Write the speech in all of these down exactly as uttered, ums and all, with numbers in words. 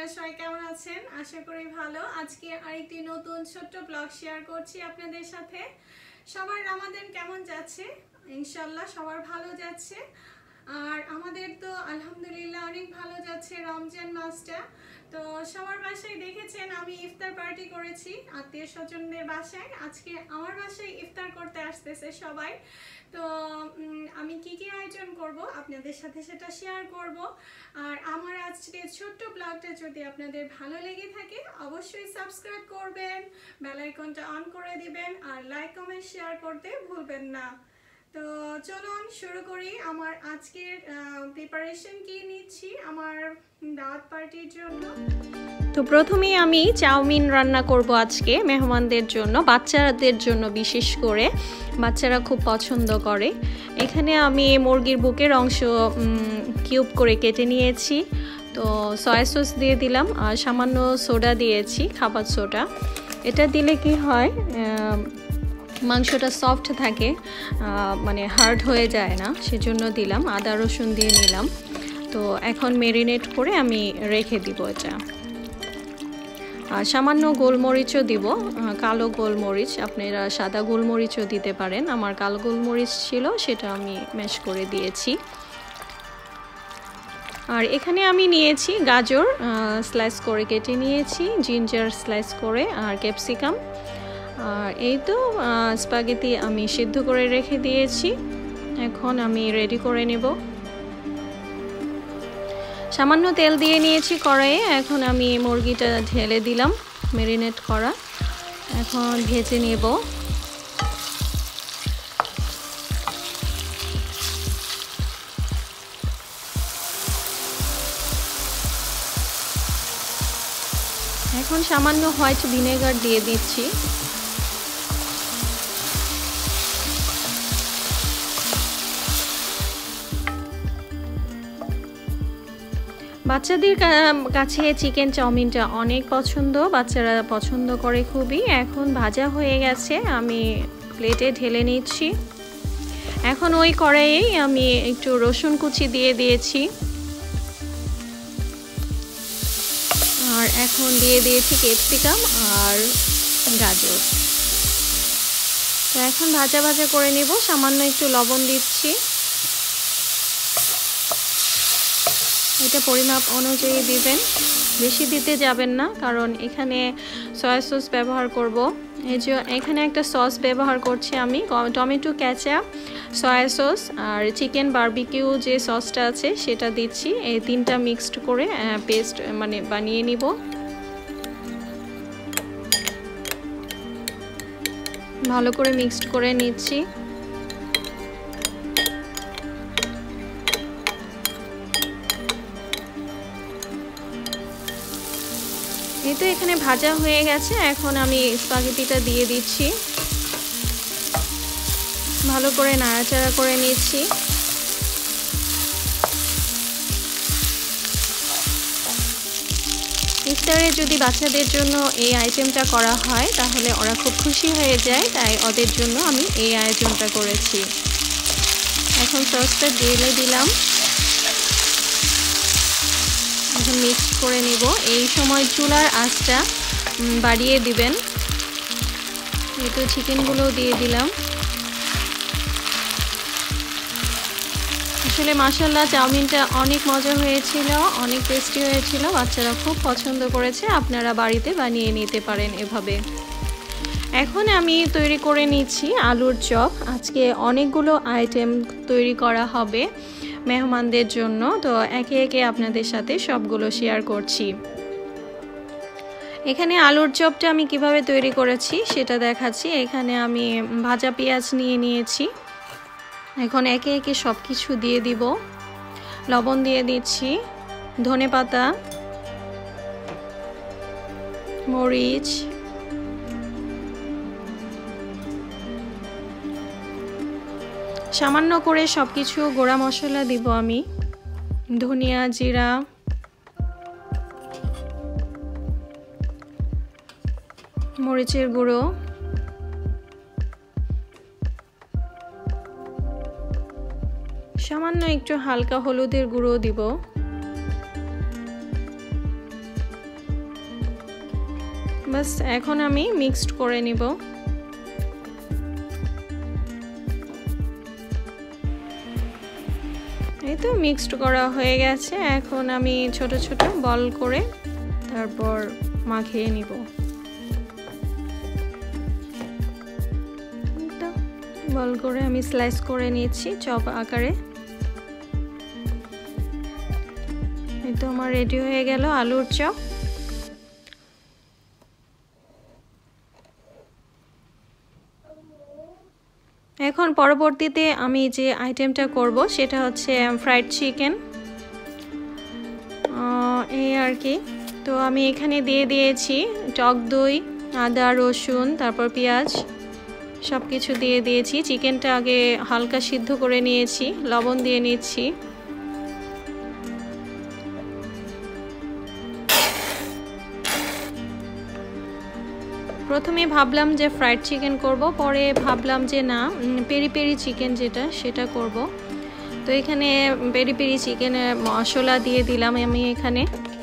আপনারা সবাই কেমন আছেন? আশা করি ভালো। আজকে আরেকটি নতুন ছোট্ট ব্লগ শেয়ার করছি আপনাদের সাথে। সবার রমাদান কেমন যাচ্ছে? ইনশাআল্লাহ সবার ভালো যাচ্ছে। আর আমাদের তো আলহামদুলিল্লাহ অনেক ভালো যাচ্ছে রমজান মাসটা। তো সবার বাসায় দেখেছেন আমি ইফতার পার্টি করেছি আত্মীয় স্বজনদের বাসায়। আজকে আমার বাসায় ইফতার করতে আসতেছে সবাই। তো আমি কি কি আয়োজন করব আপনাদের সাথে সেটা শেয়ার করব। আর আমার আজকে ছোট্ট ব্লগটা যদি আপনাদের ভালো লেগে থাকে অবশ্যই সাবস্ক্রাইব করবেন, বেল আইকনটা অন করে দিবেন আর লাইক কমেন্ট শেয়ার করতে ভুলবেন না। তো চলুন শুরু করি আমার আজকের প্রিপারেশন কি নিচ্ছি আমার দাওয়াত পার্টির জন্য। তো প্রথমেই আমি চাউমিন রান্না করব আজকে মেহমানদের জন্য, বাচ্চাদের জন্য বিশেষ করে, বাচ্চারা খুব পছন্দ করে। এখানে আমি মুরগির বুকের অংশ কিউব করে কেটে নিয়েছি। তো সয়া সস দিয়ে দিলাম আর সামান্য সোডা দিয়েছি, খাবার সোডা। এটা দিলে কি হয় মাংসটা সফট থাকে, মানে হার্ড হয়ে যায় না, সেজন্য দিলাম। আদা রসুন দিয়ে নিলাম। তো এখন ম্যারিনেট করে আমি রেখে দিব এটা। আর সামান্য গোলমরিচও দিব, কালো গোলমরিচ, আপনারা সাদা গোলমরিচও দিতে পারেন। আমার কালো গোলমরিচ ছিল, সেটা আমি ম্যাশ করে দিয়েছি। আর এখানে আমি নিয়েছি গাজর স্লাইস করে কেটে নিয়েছি, জিঞ্জার স্লাইস করে, আর ক্যাপসিকাম। আর এই তো স্পাগেটি আমি সিদ্ধ করে রেখে দিয়েছি। এখন আমি রেডি করে নেব। সামান্য তেল দিয়ে নিয়েছি কড়াইয়ে। এখন আমি মুরগিটা ঢেলে দিলাম ম্যারিনেট করা। এখন ভেজে নেব। এখন সামান্য হোয়াইট ভিনেগার দিয়ে দিচ্ছি। বাচ্চাদের কাছে চিকেন চাউমিনটা অনেক পছন্দ, বাচ্চারা পছন্দ করে খুবই। এখন ভাজা হয়ে গেছে, আমি প্লেটে ঢেলে নিচ্ছি। এখন ওই কড়াইয়েই আমি একটু রসুন কুচি দিয়ে দিয়েছি। আর এখন দিয়ে দিয়েছি ক্যাপসিকাম আর গাজর। তো এখন ভাজা ভাজা করে নেব। সামান্য একটু লবণ দিচ্ছি, এটা পরিমাপ অনুযায়ী দিবেন, বেশি দিতে যাবেন না, কারণ এখানে সয়া সস ব্যবহার করব। এই যে এখানে একটা সস ব্যবহার করছি আমি, টমেটো কেচাপ, সয়া সস আর চিকেন বারবিকিউ যে সসটা আছে সেটা দিচ্ছি। এই তিনটা মিক্সড করে পেস্ট মানে বানিয়ে নিব। ভালো করে মিক্সড করে নিচ্ছি। এই তো এখানে ভাজা হয়ে গেছে। এখন আমি স্পাগেটিটা দিয়ে দিচ্ছি, ভালো করে নাড়াচাড়া করে নিচ্ছি। ইফতারে যদি বাচ্চাদের জন্য এই আইটেমটা করা হয় তাহলে ওরা খুব খুশি হয়ে যায়, তাই ওদের জন্য আমি এই আয়োজনটা করেছি। এখন সসটা ঢেলে দিলাম, এখন মিক্স করে নিব। এই সময় চুলার আঁচটা বাড়িয়ে দিবেন। এই তো চিকেনগুলোও দিয়ে দিলাম। আসলে মাশাআল্লাহ চাউমিনটা অনেক মজা হয়েছিল, অনেক টেস্টি হয়েছিল, বাচ্চারা খুব পছন্দ করেছে। আপনারা বাড়িতে বানিয়ে নিতে পারেন এভাবে। এখন আমি তৈরি করে নিচ্ছি আলুর চপ। আজকে অনেকগুলো আইটেম তৈরি করা হবে মেহমানদের জন্য, তো একে একে আপনাদের সাথে সবগুলো শেয়ার করছি। এখানে আলুর চপটা আমি কিভাবে তৈরি করেছি সেটা দেখাচ্ছি। এখানে আমি ভাজা পেঁয়াজ নিয়ে নিয়েছি। এখন একে একে সব কিছু দিয়ে দিব। লবণ দিয়ে দিচ্ছি, ধনেপাতা, মরিচ, সামান্য করে সব কিছু গুঁড়া মশলা দিব আমি, ধনিয়া, জিরা, মরিচের গুঁড়ো, সামান্য একটু হালকা হলুদের গুঁড়ো দিব। বাস এখন আমি মিক্সড করে নিব। এই তো মিক্সড করা হয়ে গেছে। এখন আমি ছোট ছোট বল করে তারপর মাখিয়ে নিব। বল করে আমি স্লাইস করে নিয়েছি চপ আকারে। এই তো আমার রেডি হয়ে গেল আলুর চপ। এখন পরবর্তীতে আমি যে আইটেমটা করব সেটা হচ্ছে ফ্রাইড চিকেন, এই আর কি। তো আমি এখানে দিয়ে দিয়েছি টক দই, আদা, রসুন, তারপর পেঁয়াজ সব কিছু দিয়ে দিয়েছি। চিকেনটা আগে হালকা সিদ্ধ করে নিয়েছি, লবণ দিয়ে নিচ্ছি। প্রথমে ভাবলাম যে ফ্রাইড চিকেন করব, পরে ভাবলাম যে না পেরি পেরি চিকেন যেটা সেটা করব। তো এখানে পেরি পেরি চিকেনের মশলা দিয়ে দিলাম আমি এখানে।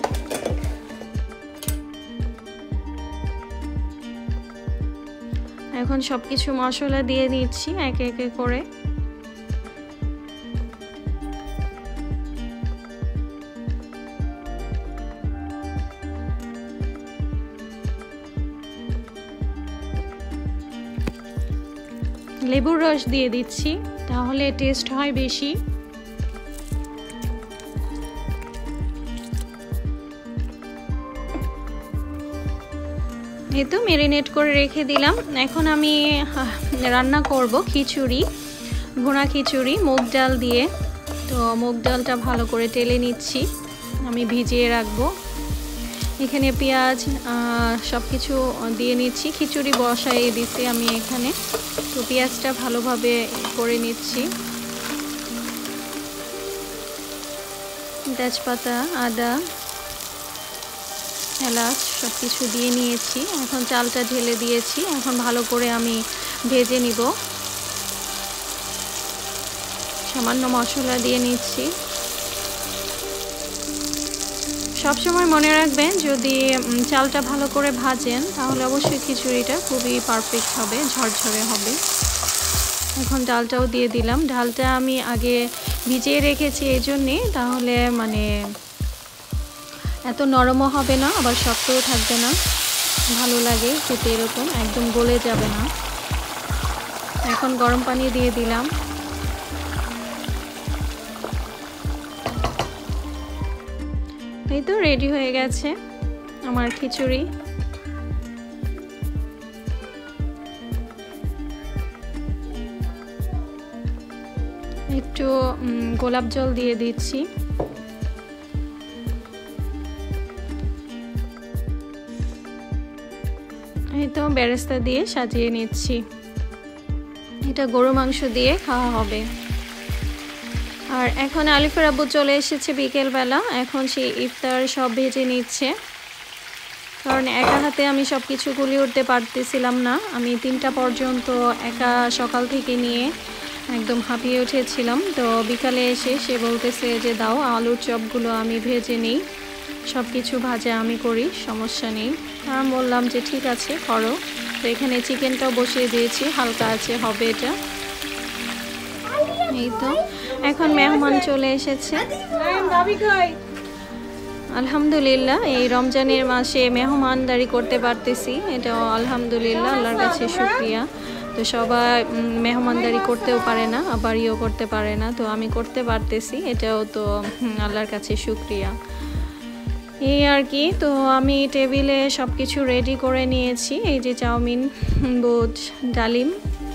এখন সব কিছু মশলা দিয়ে নিচ্ছি একে একে করে। লেবুর রস দিয়ে দিচ্ছি, তাহলে টেস্ট হয় বেশি। এই তো ম্যারিনেট করে রেখে দিলাম। এখন আমি রান্না করব খিচুড়ি, ভুনা খিচুড়ি মুগ ডাল দিয়ে। তো মুগ ডালটা ভালো করে টেলে নিচ্ছি, আমি ভিজিয়ে রাখবো। এখানে পেঁয়াজ সব কিছু দিয়ে নিচ্ছি। খিচুড়ি বসাইয়ে দিচ্ছি আমি এখানে। তো পেঁয়াজটা ভালোভাবে করে নিচ্ছি। তেজপাতা, আদা, এলাচ সব কিছু দিয়ে নিয়েছি। এখন চালটা ঢেলে দিয়েছি। এখন ভালো করে আমি ভেজে নিব। সামান্য মশলা দিয়ে নিচ্ছি। সবসময় মনে রাখবেন, যদি চালটা ভালো করে ভাজেন তাহলে অবশ্যই খিচুড়িটা খুবই পারফেক্ট হবে, ঝরঝরে হবে। এখন ডালটাও দিয়ে দিলাম। ডালটা আমি আগে ভিজিয়ে রেখেছি এই জন্যে, তাহলে মানে এত নরমও হবে না আবার শক্তও থাকবে না, ভালো লাগে খেতে, এরকম একদম গলে যাবে না। এখন গরম পানি দিয়ে দিলাম। এই তো রেডি হয়ে গেছে আমার খিচুড়ি। একটু গোলাপ জল দিয়ে দিচ্ছি। এই তো বেরেস্তা দিয়ে সাজিয়ে নিচ্ছি। এটা গরু মাংস দিয়ে খাওয়া হবে। আর এখন আলিফের আব্বু চলে এসেছে বিকেলবেলা। এখন সে ইফতার সব ভেজে নিচ্ছে, কারণ একা হাতে আমি সব কিছু গুলিয়ে উঠতে পারতেছিলাম না। আমি তিনটা পর্যন্ত একা সকাল থেকে নিয়ে একদম হাঁপিয়ে উঠেছিলাম। তো বিকালে এসে সে বলতেছে যে দাও আলুর চপগুলো আমি ভেজে নিই, সব কিছু ভাজা আমি করি, সমস্যা নেই। আমি বললাম যে ঠিক আছে করো। তো এখানে চিকেনটাও বসিয়ে দিয়েছি, হালকা আছে হবে এটা। এই তো এখন মেহমান চলে এসেছে। আলহামদুলিল্লাহ, এই রমজানের মাসে মেহমানদারি করতে পারতেছি, এটা আলহামদুলিল্লাহ, আল্লাহর কাছে শুকরিয়া। তো সবাই মেহমানদারি করতেও পারে না, আবার ইয়েও করতে পারে না, তো আমি করতে পারতেছি, এটাও তো আল্লাহর কাছে শুকরিয়া। এই আর কি। তো আমি টেবিলে সব কিছু রেডি করে নিয়েছি। এই যে চাউমিন, বুট, ডালিম।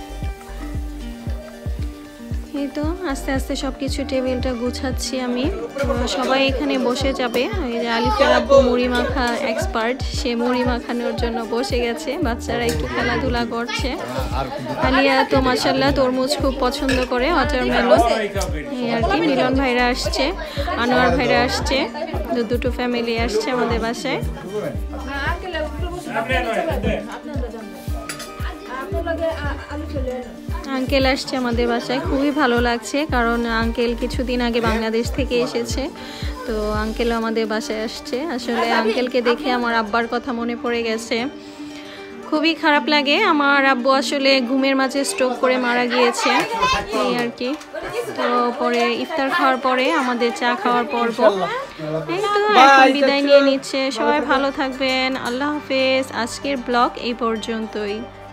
এই তো আস্তে আস্তে সব কিছু টেবিলটা গুছাচ্ছি আমি। সবাই এখানে বসে যাবে। এই যে আলিফের আব্বু মুড়ি মাখা এক্সপার্ট, সে মুড়ি মাখানোর জন্য বসে গেছে। বাচ্চারা একটু খেলাধুলা করছে। আলিয়া তো মাশাআল্লাহ তরমুজ খুব পছন্দ করে, ওয়াটারমেলন। এই আর কি। মিলন ভাইরা আসছে, আনোয়ার ভাইরা আসছে, দুটো ফ্যামিলি আসছে আমাদের বাসায়। আঙ্কেল আসছে আমাদের বাসায়, খুবই ভালো লাগছে কারণ আঙ্কেল কিছুদিন আগে বাংলাদেশ থেকে এসেছে, তো আঙ্কেলও আমাদের বাসায় আসছে। আসলে আঙ্কেলকে দেখে আমার আব্বার কথা মনে পড়ে গেছে, খুবই খারাপ লাগে। আমার আব্বু আসলে ঘুমের মাঝে স্ট্রোক করে মারা গিয়েছে, এই আর কি। তো পরে ইফতার খাওয়ার পরে আমাদের চা খাওয়ার পর্ব, এই তো এখন বিদায় নিয়ে নিচ্ছে। সবাই ভালো থাকবেন, আল্লাহ হাফেজ। আজকের ব্লগ এই পর্যন্তই।